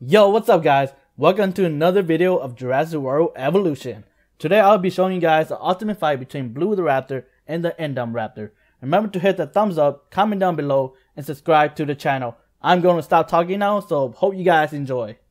Yo, what's up guys? Welcome to another video of Jurassic World Evolution. Today I'll be showing you guys the ultimate fight between Blue the Raptor and the Indoraptor. Remember to hit the thumbs up, comment down below, and subscribe to the channel. I'm going to stop talking now, so hope you guys enjoy.